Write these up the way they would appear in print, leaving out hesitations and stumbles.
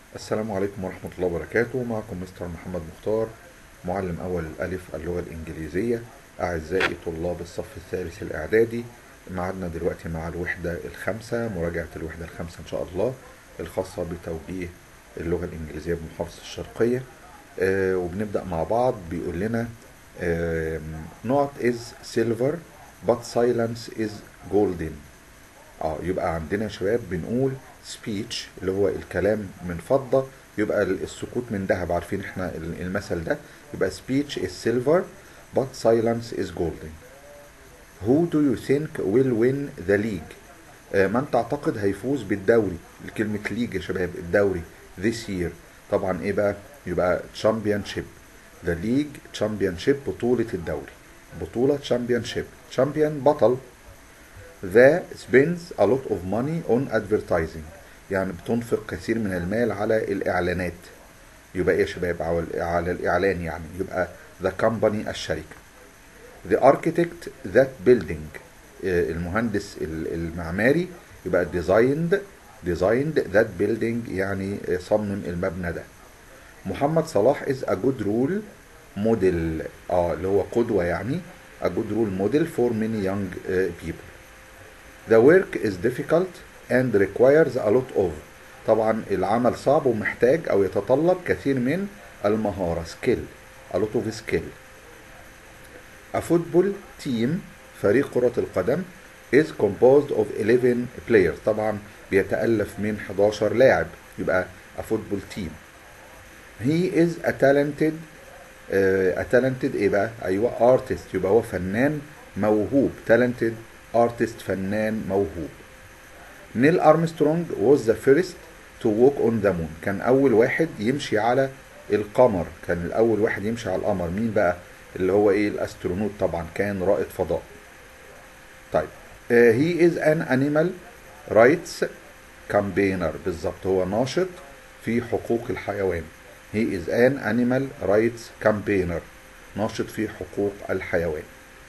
السلام عليكم ورحمة الله وبركاته. معكم مستر محمد مختار، معلم أول الألف اللغة الإنجليزية. أعزائي طلاب الصف الثالث الإعدادي، معادنا دلوقتي مع الوحدة الخامسة، مراجعة الوحدة الخامسة إن شاء الله، الخاصة بتوجيه اللغة الإنجليزية بمحافظة الشرقية. وبنبدأ مع بعض. بيقول لنا not is silver but silence is golden. يبقى عندنا يا شباب بنقول speech اللي هو الكلام من فضة، يبقى السكوت من ذهب. عارفين احنا المثل ده. يبقى speech is silver but silence is golden. Who do you think will win the league؟ من تعتقد هيفوز بالدوري؟ كلمة ليج يا شباب، الدوري this year. طبعا ايه بقى؟ يبقى championship. the league championship، بطولة الدوري، بطولة championship. champion بطل. The spends a lot of money on advertising، يعني بتنفق كثير من المال على الإعلانات. يبقى إيه يا شباب؟ على الإعلان يعني. يبقى the company، الشركة. The architect that building، المهندس المعماري. يبقى designed that building، يعني صمم المبنى ده. محمد صلاح is a good role model، اللي هو قدوة يعني. a good role model for many young people. The work is difficult and requires a lot of، طبعا العمل صعب ومحتاج أو يتطلب كثير من المهارة skill، a lot of skill. A football team، فريق كرة القدم is composed of 11 players، طبعا بيتألف من 11 لاعب. يبقى a football team. He is a talented ايه بقى؟ ايوه artist، يبقى هو فنان موهوب. talented artist، فنان موهوب. نيل أرمسترونج was the first to walk on the moon، كان أول واحد يمشي على القمر. كان الأول واحد يمشي على القمر. مين بقى؟ اللي هو إيه؟ الأسترونوت، طبعا كان رائد فضاء. طيب he is an animal rights campaigner، بالظبط هو ناشط في حقوق الحيوان. he is an animal rights campaigner، ناشط في حقوق الحيوان.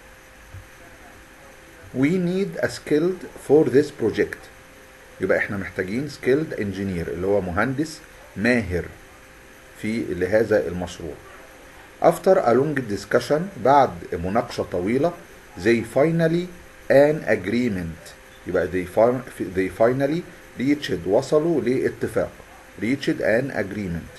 we need a skilled for this project، يبقى احنا محتاجين skilled engineer اللي هو مهندس ماهر في لهذا المشروع. after a long discussion، بعد مناقشة طويلة، they finally an agreement، يبقى they finally reached، وصلوا لاتفاق. reached an agreement.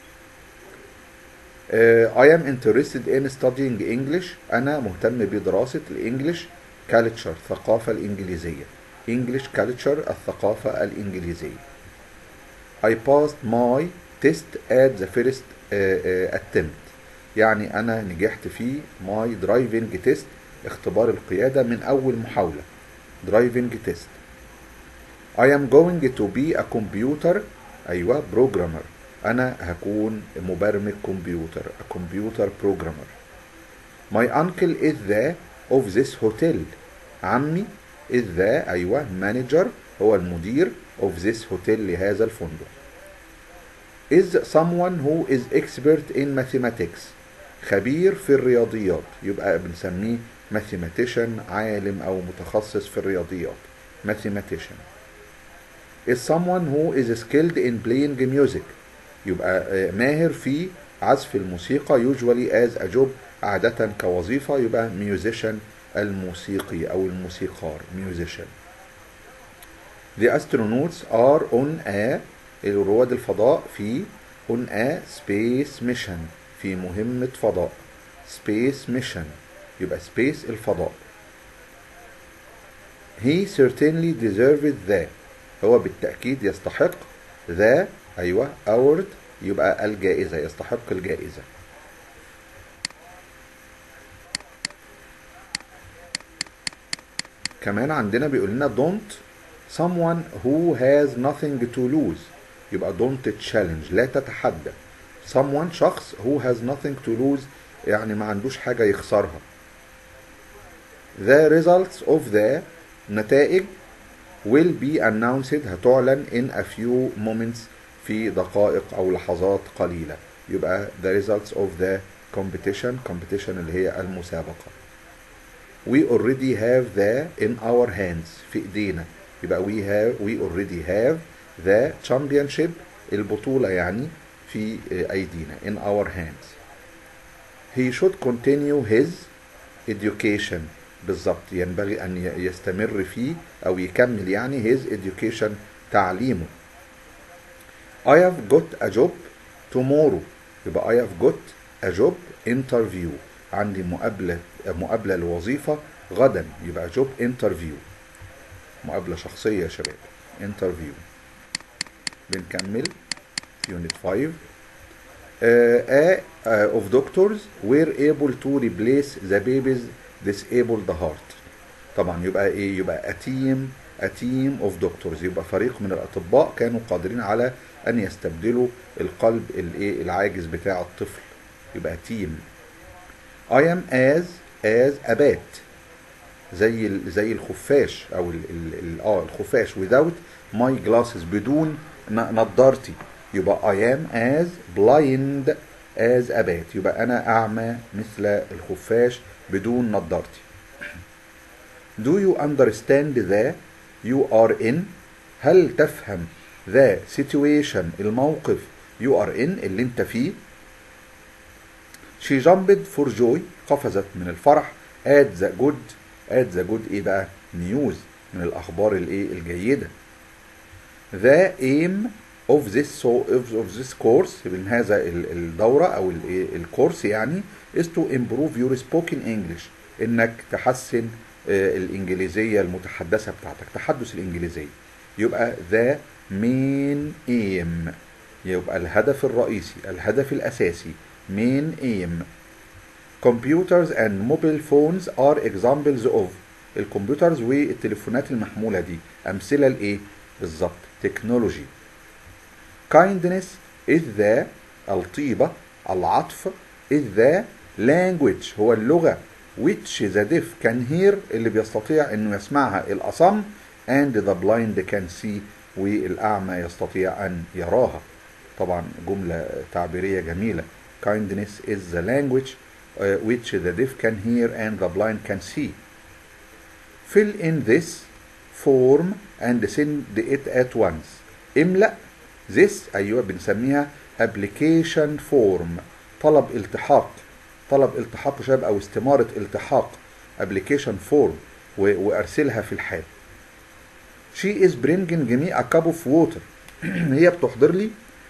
I am interested in studying English، أنا مهتم بدراسة الإنجليش culture، الثقافة الإنجليزية. English culture، الثقافة الإنجليزية. I passed my test at the first attempt، يعني أنا نجحت في my driving test، اختبار القيادة، من أول محاولة. driving test. I am going to be a computer، أيوة programmer، أنا هكون مبرمج كمبيوتر، a computer programmer. My uncle is the of this hotel، عمي is the، أيوة manager، هو المدير of this hotel، لهذا الفندق. is someone who is expert in mathematics، خبير في الرياضيات، يبقى بنسميه mathematician، عالم أو متخصص في الرياضيات. mathematician. is someone who is skilled in playing music، يبقى ماهر في عزف الموسيقى. usually as a job، عادة كوظيفة. يبقى musician، الموسيقي أو الموسيقار musician. The astronauts are on a، رواد الفضاء في on a space mission، في مهمة فضاء. space mission، يبقى space الفضاء. he certainly deserved the، هو بالتأكيد يستحق the، أيوة award، يبقى الجائزة، يستحق الجائزة. كمان عندنا بيقول لنا don't someone who has nothing to lose، يبقى don't challenge، لا تتحدى. someone، شخص، who has nothing to lose، يعني ما عندوش حاجة يخسرها. the results of the، نتائج، will be announced، هتعلن in a few moments، في دقائق أو لحظات قليلة. يبقى the results of the competition اللي هي المسابقة. we already have the in our hands، في ايدينا. يبقى we already have the championship البطولة يعني في أيدينا in our hands. He should continue his education. بالظبط، ينبغي أن يستمر فيه أو يكمل يعني his education تعليمه. I have got a job tomorrow. يبقى I have got a job interview. عندي مقابلة لوظيفة غدا. يبقى job interview. مقابلة شخصية يا شباب. interview. بنكمل unit 5. of doctors were able to replace the baby's disabled heart. طبعا يبقى ايه؟ يبقى a team of doctors. يبقى فريق من الاطباء كانوا قادرين على ان يستبدلوا القلب الايه العاجز بتاع الطفل. يبقى team. I am as a bat. زي الخفاش او الخفاش without my glasses. بدون نظارتي. يبقى I am as blind as a bat. يبقى أنا أعمى مثل الخفاش بدون نظارتي. Do you understand the you are in؟ هل تفهم the situation الموقف you are in اللي أنت فيه؟ She jumped for joy. قفزت من الفرح at the good إيه بقى؟ news. من الأخبار الإيه الجيدة. The aim of this course. من هذا الدورة أو الكورس يعني is to improve your spoken English. إنك تحسن الإنجليزية المتحدثة بتاعتك. تحدث الإنجليزية. يبقى the main aim. يبقى الهدف الرئيسي. الهدف الأساسي. main aim. Computers and mobile phones are examples of. الكمبيوترز والتليفونات المحمولة دي أمثلة لإيه؟ بالظبط تكنولوجي. Kindness is the الطيبة العطف is the language هو اللغة which the deaf can hear اللي بيستطيع إنه يسمعها الأصم and the blind can see والأعمى يستطيع أن يراها. طبعا جملة تعبيرية جميلة. Kindness is the language which the deaf can hear and the blind can see. Fill in this form and send it at once. املأ this أيوة بنسميها application form. طلب التحاق شباب أو استمارة التحاق application form وأرسلها في الحال. She is bringing me a cup of water. هي بتحضر لي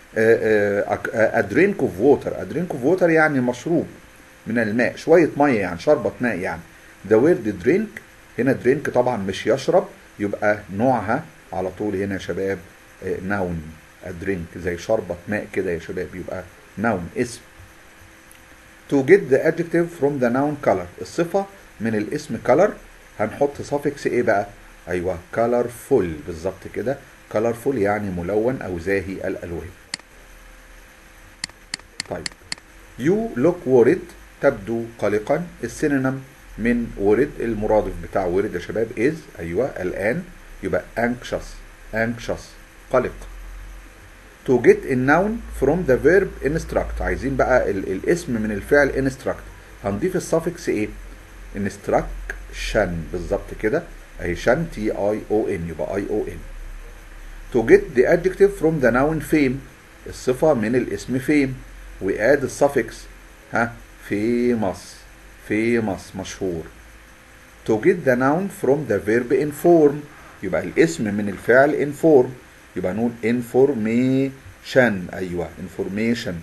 a drink of water. a drink of water يعني مشروب من الماء. شوية مية يعني شربة ماء يعني. the word drink هنا drink طبعا مش يشرب. يبقى نوعها على طول هنا يا شباب noun. a drink زي شربة ماء كده يا شباب. يبقى noun اسم. to get the adjective from the noun color. الصفة من الاسم color هنحط suffix ايه بقى؟ ايوه colorful. بالظبط كده. colorful يعني ملون او زاهي الالوان. طيب you look worried تبدو قلقا. السينونيم من worried المرادف بتاع worried يا شباب is ايوه الان. يبقى anxious قلق. to get a noun from the verb instruct. عايزين بقى الاسم من الفعل instruct. هنضيف السفكس ايه؟ instruction. بالظبط كده. اهي شن TION يبقى ION. to get the adjective from the noun fame. الصفة من الاسم fame واد السفكس famous مشهور. to get the noun from the verb inform. يبقى الاسم من الفعل inform. يبقى نقول information. أيوة information.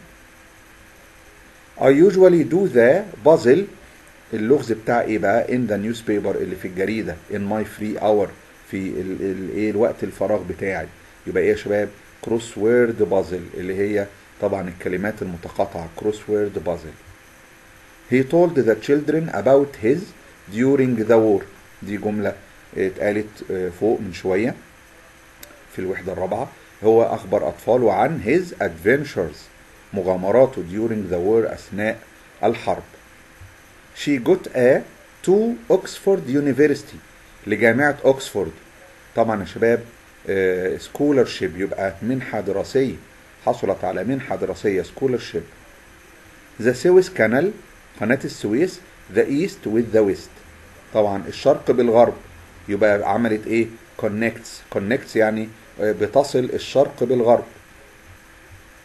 I usually do the puzzle. اللغز بتاع ايه بقى؟ in the newspaper اللي في الجريدة. in my free hour في الوقت الفراغ بتاعي. يبقى ايه يا شباب؟ crossword puzzle اللي هي طبعا الكلمات المتقاطعة. crossword puzzle. He told the children about his during the war. دي جملة اتقالت فوق من شوية في الوحدة الرابعة. هو أخبر أطفاله عن his adventures مغامراته during the war أثناء الحرب. She got a to Oxford University لجامعة أكسفورد. طبعا يا شباب scholarship يبقى منحة دراسية. حصلت على منحة دراسية scholarship. The Suez Canal قناة السويس the east with the west. طبعا الشرق بالغرب. يبقى عملت ايه؟ connects يعني بتصل الشرق بالغرب.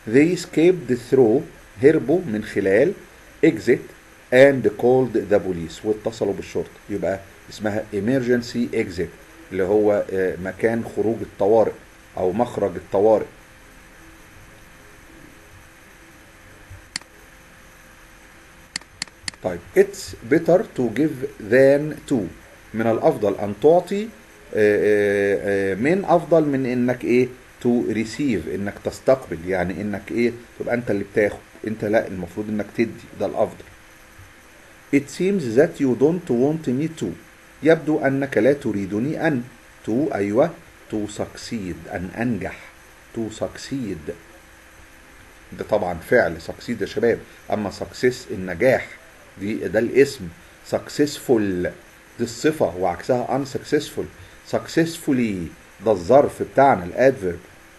They escaped through هربوا من خلال exit and called the police واتصلوا بالشرطة. يبقى اسمها emergency exit اللي هو مكان خروج الطوارئ أو مخرج الطوارئ. طيب it's better to give than to. من الأفضل أن تعطي من أفضل من إنك إيه to receive إنك تستقبل، يعني إنك إيه تبقى أنت اللي بتاخد، أنت لا المفروض إنك تدي، ده الأفضل. It seems that you don't want me to. يبدو أنك لا تريدني أن to أيوة to succeed أن أنجح to succeed. ده طبعا فعل succeed يا شباب، أما success النجاح ده الاسم، successful دي الصفة وعكسها unsuccessful. successfully ده الظرف بتاعنا الادفيرب.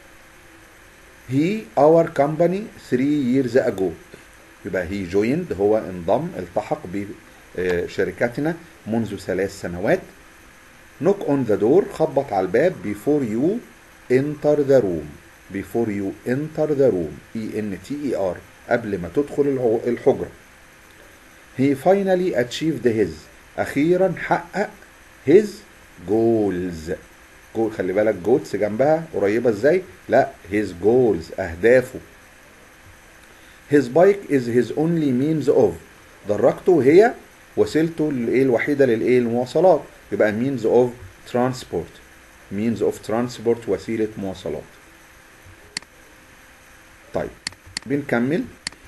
he our company 3 years ago. يبقى he joined هو انضم التحق بشركتنا منذ 3 سنوات. knock on the door خبط على الباب before you enter the room. before you enter the room ENTER قبل ما تدخل الحجرة. he finally achieved his أخيرا حقق his goals. خلي بالك جوتس جنبها قريبة ازاي؟ لا his goals أهدافه. his bike is his only means of. دراجته هي وسيلته الوحيدة للمواصلات. يبقى means of transport. means of transport وسيلة مواصلات. طيب بنكمل.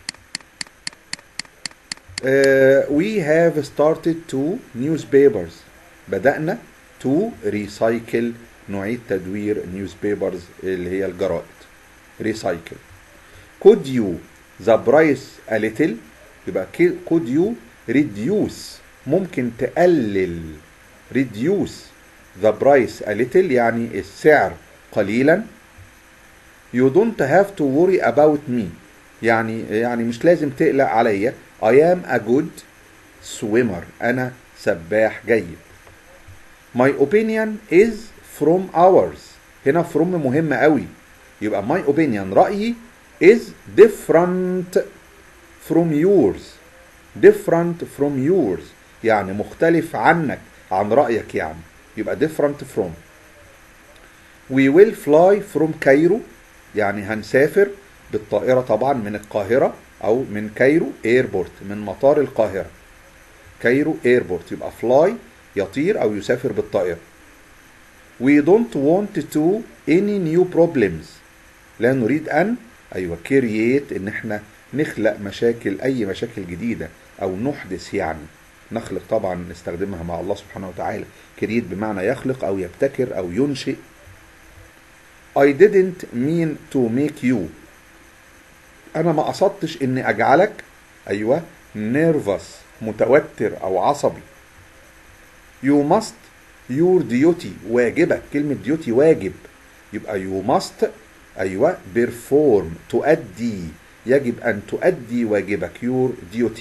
we have started to newspapers. بدأنا to recycle نعيد تدوير newspapers اللي هي الجرائد. recycle. could you the price a little. يبقى could you reduce ممكن تقلل reduce the price a little يعني السعر قليلا. you don't have to worry about me يعني مش لازم تقلق عليا. I am a good swimmer أنا سباح جيد. my opinion is from ours. هنا from مهمة قوي. يبقى my opinion رأيي is different from yours. different from yours يعني مختلف عنك عن رأيك يعني. يبقى different from. we will fly from Cairo يعني هنسافر بالطائرة طبعا من القاهرة أو من كايرو ايربورت من مطار القاهرة. كايرو ايربورت يبقى fly يطير أو يسافر بالطائرة. we don't want to any new problems. لا نريد أن أيوة create إن احنا نخلق مشاكل أي مشاكل جديدة أو نحدث يعني. نخلق طبعا نستخدمها مع الله سبحانه وتعالى. create بمعنى يخلق أو يبتكر أو ينشئ. I didn't mean to make you. أنا ما قصدتش إني أجعلك أيوة nervous متوتر أو عصبي. You must your duty واجبك. كلمة duty واجب. يبقى you must أيوة perform تؤدي. يجب أن تؤدي واجبك your duty.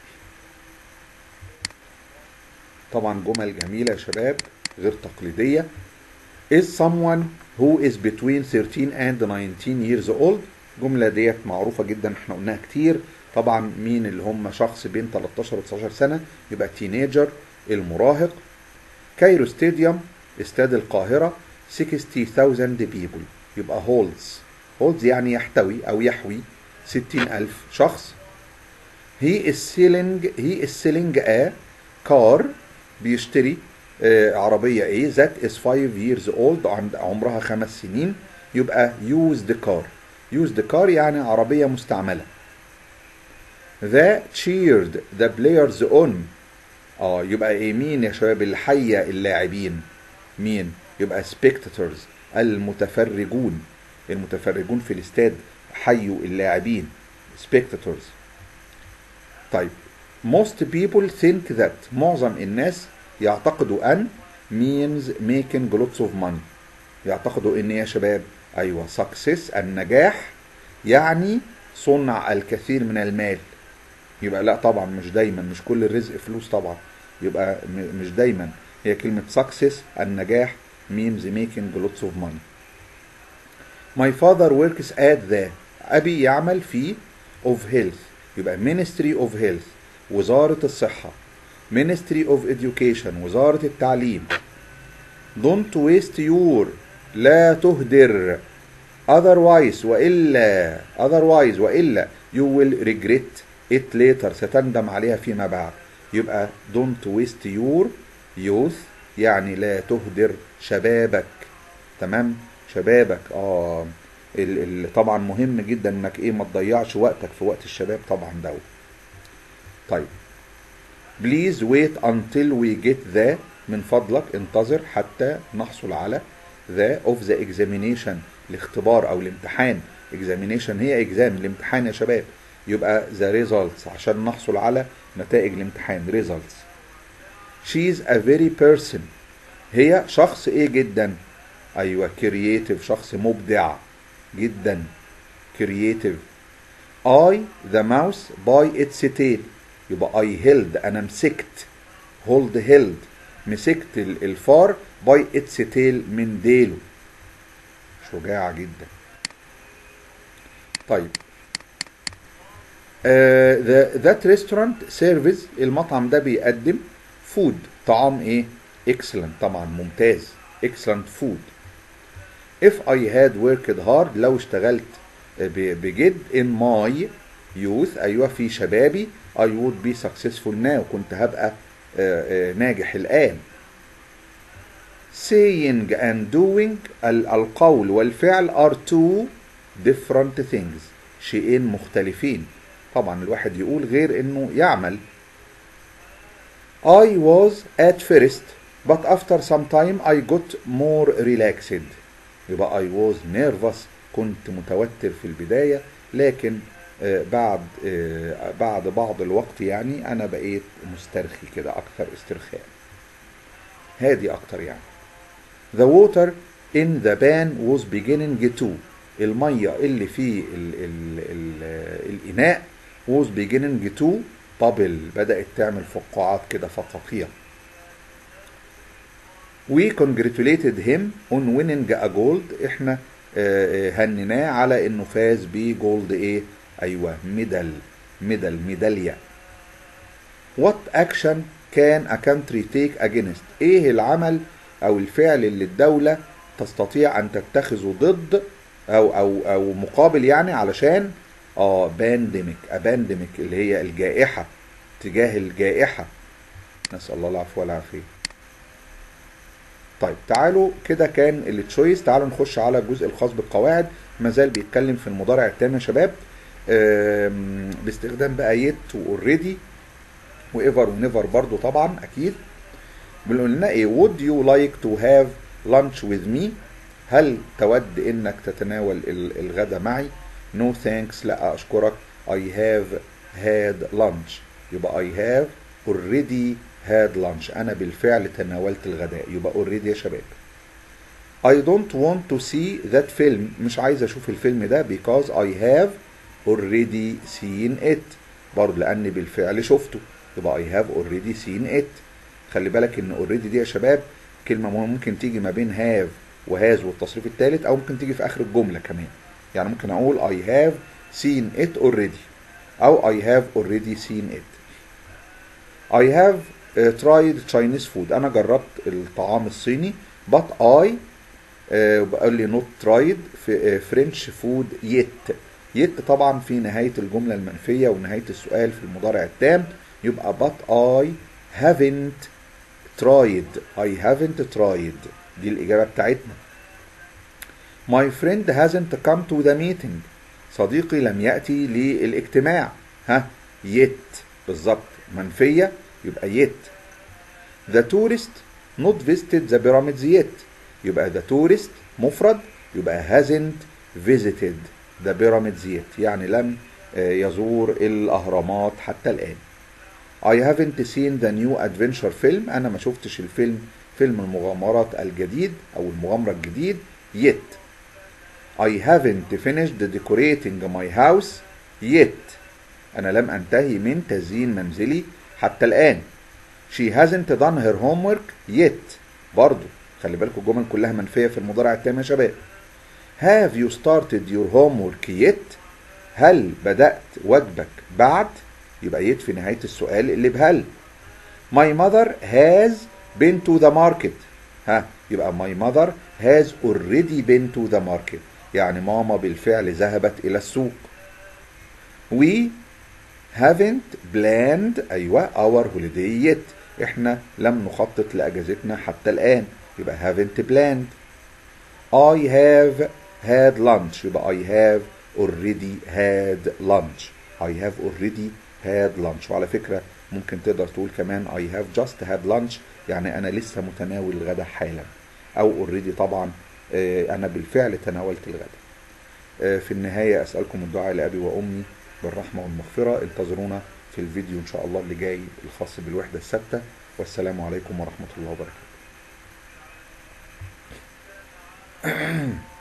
طبعا جمل جميلة يا شباب غير تقليدية. is someone who is between 13 and 19 years old. الجملة ديت معروفة جدا احنا قلناها كتير. طبعا مين اللي هم شخص بين 13 و 19 سنة يبقى تينيجر المراهق. كايرو ستاديوم استاد القاهرة 60,000 people يبقى holds يعني يحتوي أو يحوي 60,000 شخص. he is selling a car بيشتري عربية ايه that is 5 years old عمرها 5 سنين. يبقى used car يعني عربية مستعملة. the cheered the players on. يبقى ايه مين يا شباب اللي حيا اللاعبين مين؟ يبقى spectators المتفرجون في الاستاد حيوا اللاعبين spectators. طيب most people think that معظم الناس يعتقدوا أن means making lots of money. يعتقدوا إن يا شباب أيوة success النجاح يعني صنع الكثير من المال. يبقى لا طبعا مش دايما مش كل الرزق فلوس طبعا. يبقى مش دايما هي كلمة success النجاح means making lots of money. my father works at the أبي يعمل في of health، يبقى ministry of health وزارة الصحة، ministry of education وزارة التعليم. don't waste your، لا تهدر، otherwise وإلا you will regret it later، ستندم عليها فيما بعد. يبقى don't waste your youth يعني لا تهدر شبابك. تمام، شبابك. طبعا مهم جدا انك ما تضيعش وقتك في وقت الشباب طبعا ده. طيب please wait until we get the، من فضلك انتظر حتى نحصل على the of the examination، الاختبار او الامتحان. examination هي exam، الامتحان يا شباب. يبقى the results عشان نحصل على نتائج الامتحان results. she is a very person، هي شخص جدا؟ ايوه creative، شخص مبدع جدا creative. I the mouse by its tail، يبقى I held، انا مسكت held مسكت الفار by its tail من ديله، شجاع جدا. طيب that restaurant serves، المطعم ده بيقدم food، طعام excellent، طبعا ممتاز excellent food. if I had worked hard، لو اشتغلت بجد in my youth، أيوة في شبابي I would be successful now، كنت هبقى ناجح الآن. saying and doing، القول والفعل are two different things، شيئين مختلفين. طبعا الواحد يقول غير انه يعمل. I was at first but after some time I got more relaxed، يبقى I was nervous، كنت متوتر في البداية، لكن بعد بعض الوقت يعني أنا بقيت مسترخي كده، أكثر استرخاء، هادي أكتر يعني. The water in the pan was beginning to، المية اللي في الإناء was beginning to bubble، بدأت تعمل فقاعات كده، فقاقيع. We congratulated him on winning a gold، احنا هنناه على انه فاز بجولد ايوه ميدالية. What action can a country take against، العمل او الفعل اللي الدولة تستطيع ان تتخذه ضد او مقابل يعني علشان بانديميك اللي هي الجائحة، تجاه الجائحة، نسأل الله العفو والعافية. طيب تعالوا كده كان التشويس، تعالوا نخش على الجزء الخاص بالقواعد. مازال بيتكلم في المضارع التام يا شباب باستخدام بقى يت واوريدي وايفر ونيفر برضو طبعا اكيد. بنقول لنا would you like to have lunch with me، هل تود انك تتناول الغداء معي؟ no thanks، لا اشكرك. I have had lunch، يبقى I have already had lunch، انا بالفعل تناولت الغداء، يبقى already يا شباب. I don't want to see that film، مش عايز اشوف الفيلم ده because I have already seen it، برضه لاني بالفعل شفته، يبقى I have already seen it. خلي بالك ان already دي يا شباب كلمة ممكن تيجي ما بين have وهاز والتصريف الثالث، او ممكن تيجي في اخر الجملة كمان. يعني ممكن اقول I have seen it already، او I have already seen it. I have tried Chinese food، انا جربت الطعام الصيني. but I بقول لي not tried French food yet طبعا في نهاية الجملة المنفية ونهاية السؤال في المضارع التام، يبقى but I haven't tried، دي الإجابة بتاعتنا. my friend hasn't come to the meeting، صديقي لم يأتي للاجتماع. yet بالظبط منفية، يبقى yet. the tourist not visited the pyramids yet، يبقى the tourist مفرد، يبقى hasn't visited the pyramids yet، يعني لم يزور الأهرامات حتى الآن. I haven't seen the new adventure film، أنا ما شفتش فيلم المغامرات الجديد أو المغامرة الجديد yet. I haven't finished decorating my house yet، أنا لم أنتهي من تزيين منزلي حتى الآن. She hasn't done her homework yet، برضو خلي بالكم الجمل كلها منفية في المضارع التام يا شباب. Have you started your homework yet، هل بدأت واجبك بعد؟ يبقى يد في نهاية السؤال اللي بهل. My mother has been to the market. ها، يبقى my mother has already been to the market، يعني ماما بالفعل ذهبت إلى السوق. We haven't planned، أيوة our holiday yet، إحنا لم نخطط لأجازتنا حتى الآن، يبقى haven't planned. I have had lunch، يبقى I have already had lunch. I have already had lunch. وعلى فكرة ممكن تقدر تقول كمان I have just had lunch، يعني أنا لسه متناول الغداء حالا، أو already طبعا أنا بالفعل تناولت الغداء. في النهاية أسألكم الدعاء لأبي وأمي بالرحمة والمغفرة. انتظرونا في الفيديو إن شاء الله اللي جاي الخاص بالوحدة الثابتة، والسلام عليكم ورحمة الله وبركاته.